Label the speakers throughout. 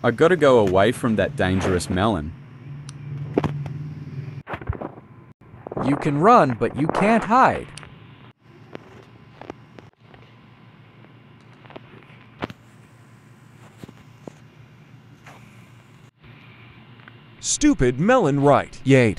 Speaker 1: I gotta go away from that dangerous melon.
Speaker 2: You can run, but you can't hide.
Speaker 3: Stupid melon right. Yate.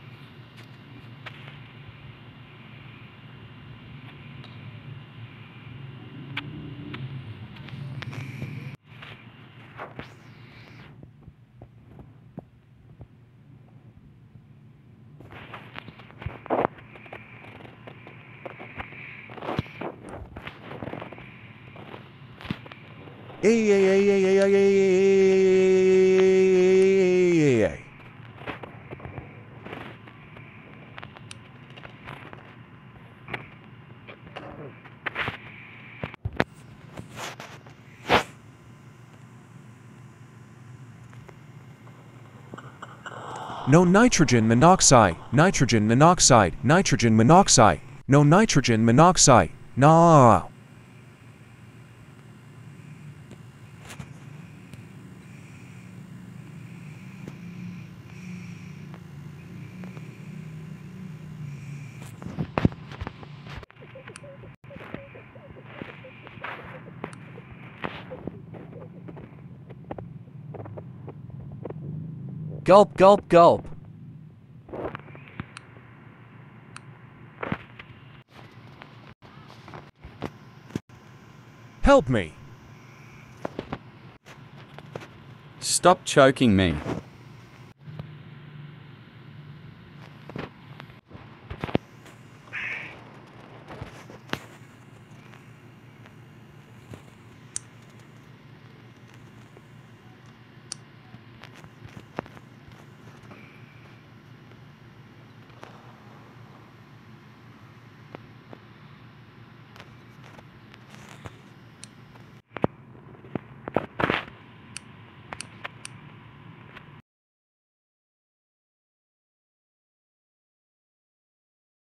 Speaker 3: No nitrogen monoxide, nitrogen monoxide, nitrogen monoxide, no nitrogen monoxide, no.
Speaker 2: Gulp, gulp, gulp.
Speaker 3: Help me.
Speaker 1: Stop choking me.